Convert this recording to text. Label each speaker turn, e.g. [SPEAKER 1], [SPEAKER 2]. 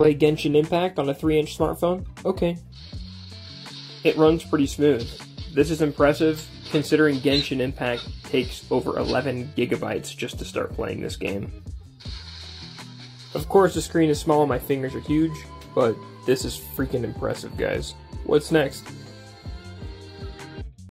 [SPEAKER 1] Play Genshin Impact on a 3-inch smartphone? Okay. It runs pretty smooth. This is impressive, considering Genshin Impact takes over 11 gigabytes just to start playing this game. Of course, the screen is small and my fingers are huge, but this is freaking impressive, guys. What's next?